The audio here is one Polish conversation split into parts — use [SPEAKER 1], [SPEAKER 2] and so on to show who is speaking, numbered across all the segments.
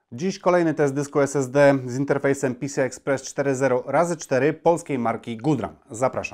[SPEAKER 1] Dziś kolejny test dysku SSD z interfejsem PCI Express 4.0x4 polskiej marki Goodrum. Zapraszam.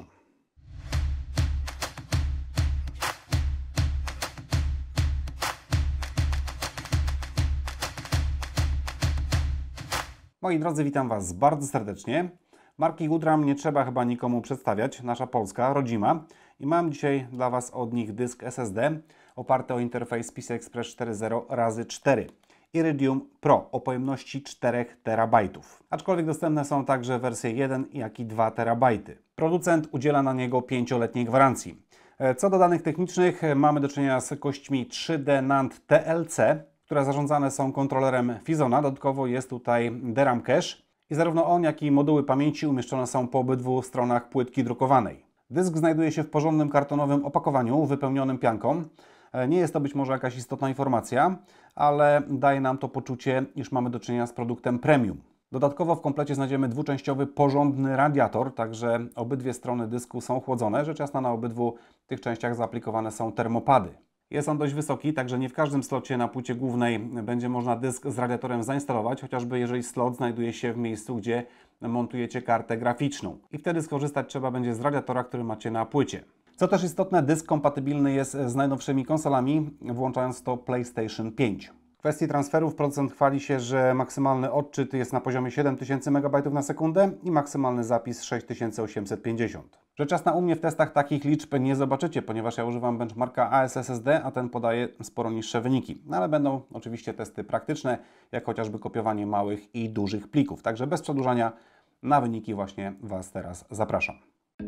[SPEAKER 1] Moi drodzy, witam Was bardzo serdecznie. Marki Goodrum nie trzeba chyba nikomu przedstawiać, nasza polska, rodzima. I mam dzisiaj dla Was od nich dysk SSD oparty o interfejs PCI Express 4.0x4. Iridium Pro o pojemności 4 TB. Aczkolwiek dostępne są także wersje 1 jak i 2 TB. Producent udziela na niego 5-letniej gwarancji. Co do danych technicznych, mamy do czynienia z kośćmi 3D NAND TLC, które zarządzane są kontrolerem Fizona. Dodatkowo jest tutaj DRAM cache i zarówno on, jak i moduły pamięci umieszczone są po obydwu stronach płytki drukowanej. Dysk znajduje się w porządnym kartonowym opakowaniu wypełnionym pianką. Nie jest to być może jakaś istotna informacja, ale daje nam to poczucie, iż mamy do czynienia z produktem premium. Dodatkowo w komplecie znajdziemy dwuczęściowy, porządny radiator, także obydwie strony dysku są chłodzone. Rzecz jasna, na obydwu tych częściach zaaplikowane są termopady. Jest on dość wysoki, także nie w każdym slocie na płycie głównej będzie można dysk z radiatorem zainstalować, chociażby jeżeli slot znajduje się w miejscu, gdzie montujecie kartę graficzną. I wtedy skorzystać trzeba będzie z radiatora, który macie na płycie. Co też istotne, dysk kompatybilny jest z najnowszymi konsolami, włączając to PlayStation 5. W kwestii transferów producent chwali się, że maksymalny odczyt jest na poziomie 7000 MB na sekundę i maksymalny zapis 6850. Rzecz jasna, u mnie w testach takich liczb nie zobaczycie, ponieważ ja używam benchmarka ASSD, a ten podaje sporo niższe wyniki. No ale będą oczywiście testy praktyczne, jak chociażby kopiowanie małych i dużych plików. Także bez przedłużania na wyniki właśnie Was teraz zapraszam.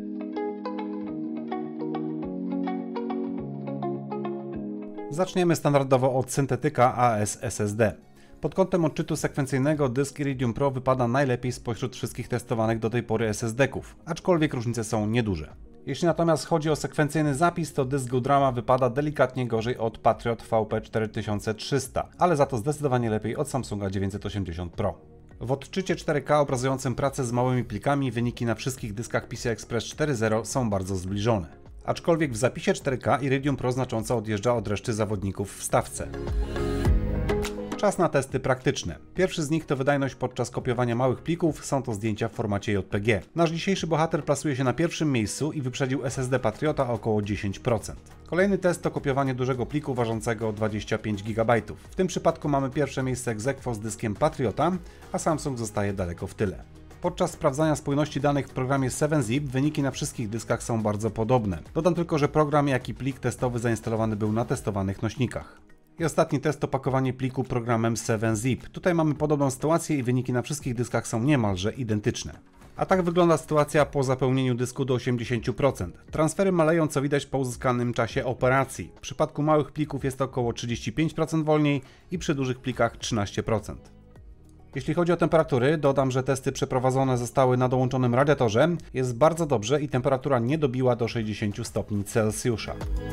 [SPEAKER 1] Zaczniemy standardowo od syntetyka AS-SSD. Pod kątem odczytu sekwencyjnego dysk Iridium Pro wypada najlepiej spośród wszystkich testowanych do tej pory SSD-ków, aczkolwiek różnice są nieduże. Jeśli natomiast chodzi o sekwencyjny zapis, to dysk Goodruma wypada delikatnie gorzej od Patriot VP4300, ale za to zdecydowanie lepiej od Samsunga 980 Pro. W odczycie 4K obrazującym pracę z małymi plikami wyniki na wszystkich dyskach PCI Express 4.0 są bardzo zbliżone. Aczkolwiek w zapisie 4K Iridium Pro znacząco odjeżdża od reszty zawodników w stawce. Czas na testy praktyczne. Pierwszy z nich to wydajność podczas kopiowania małych plików, są to zdjęcia w formacie JPG. Nasz dzisiejszy bohater plasuje się na pierwszym miejscu i wyprzedził SSD Patriota o około 10%. Kolejny test to kopiowanie dużego pliku ważącego 25 GB. W tym przypadku mamy pierwsze miejsce ex aequo z dyskiem Patriota, a Samsung zostaje daleko w tyle. Podczas sprawdzania spójności danych w programie 7zip wyniki na wszystkich dyskach są bardzo podobne. Dodam tylko, że program jak i plik testowy zainstalowany był na testowanych nośnikach. I ostatni test to pakowanie pliku programem 7zip. Tutaj mamy podobną sytuację i wyniki na wszystkich dyskach są niemalże identyczne. A tak wygląda sytuacja po zapełnieniu dysku do 80%. Transfery maleją, co widać po uzyskanym czasie operacji. W przypadku małych plików jest to około 35% wolniej i przy dużych plikach 13%. Jeśli chodzi o temperatury, dodam, że testy przeprowadzone zostały na dołączonym radiatorze. Jest bardzo dobrze i temperatura nie dobiła do 60 stopni Celsjusza.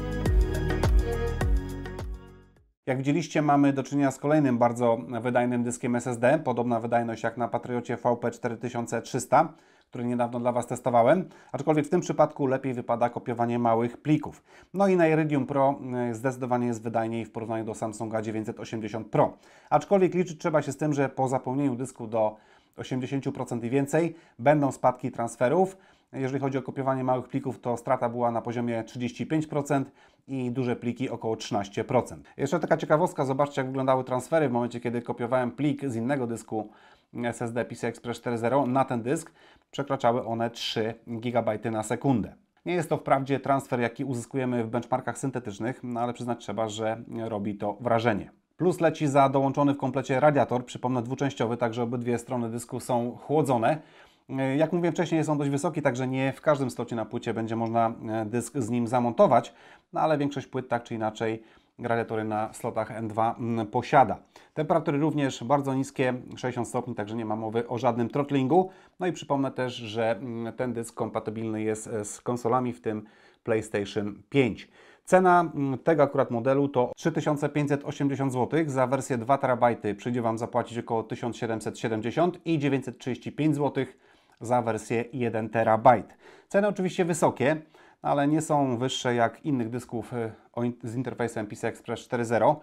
[SPEAKER 1] Jak widzieliście, mamy do czynienia z kolejnym bardzo wydajnym dyskiem SSD. Podobna wydajność jak na Patriocie VP4300, który niedawno dla Was testowałem. Aczkolwiek w tym przypadku lepiej wypada kopiowanie małych plików. No i na Iridium Pro zdecydowanie jest wydajniej w porównaniu do Samsunga 980 Pro. Aczkolwiek liczyć trzeba się z tym, że po zapełnieniu dysku do 80% i więcej będą spadki transferów. Jeżeli chodzi o kopiowanie małych plików, to strata była na poziomie 35% i duże pliki około 13%. Jeszcze taka ciekawostka, zobaczcie jak wyglądały transfery w momencie, kiedy kopiowałem plik z innego dysku SSD PCI Express 4.0 na ten dysk. Przekraczały one 3 GB na sekundę. Nie jest to wprawdzie transfer, jaki uzyskujemy w benchmarkach syntetycznych, no ale przyznać trzeba, że robi to wrażenie. Plus leci za dołączony w komplecie radiator, przypomnę dwuczęściowy, także obydwie strony dysku są chłodzone. Jak mówiłem wcześniej, jest on dość wysoki, także nie w każdym slocie na płycie będzie można dysk z nim zamontować, no ale większość płyt tak czy inaczej radiatory na slotach N2 posiada. Temperatury również bardzo niskie, 60 stopni, także nie ma mowy o żadnym throttlingu. No i przypomnę też, że ten dysk kompatybilny jest z konsolami, w tym PlayStation 5. Cena tego akurat modelu to 3580 zł. Za wersję 2 TB przyjdzie Wam zapłacić około 1770 i 935 zł za wersję 1 TB. Ceny oczywiście wysokie, ale nie są wyższe jak innych dysków z interfejsem PCI Express 4.0.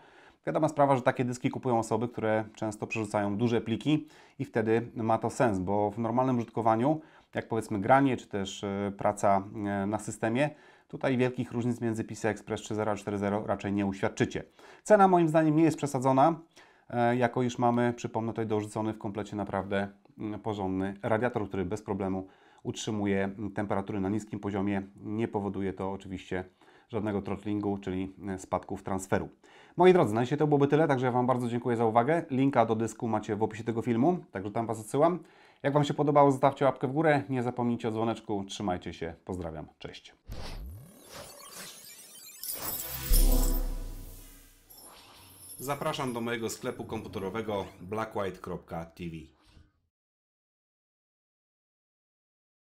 [SPEAKER 1] Wiadoma sprawa, że takie dyski kupują osoby, które często przerzucają duże pliki i wtedy ma to sens, bo w normalnym użytkowaniu, jak powiedzmy granie czy też praca na systemie, tutaj wielkich różnic między PCI Express 3.0 a 4.0 raczej nie uświadczycie. Cena moim zdaniem nie jest przesadzona, jako iż mamy, przypomnę, tutaj dorzucony w komplecie naprawdę porządny radiator, który bez problemu utrzymuje temperatury na niskim poziomie. Nie powoduje to oczywiście żadnego throttlingu, czyli spadków transferu. Moi drodzy, na dzisiaj to byłoby tyle, także ja Wam bardzo dziękuję za uwagę. Linka do dysku macie w opisie tego filmu, także tam Was odsyłam. Jak Wam się podobało, zostawcie łapkę w górę, nie zapomnijcie o dzwoneczku, trzymajcie się, pozdrawiam, cześć. Zapraszam do mojego sklepu komputerowego blackwhite.tv.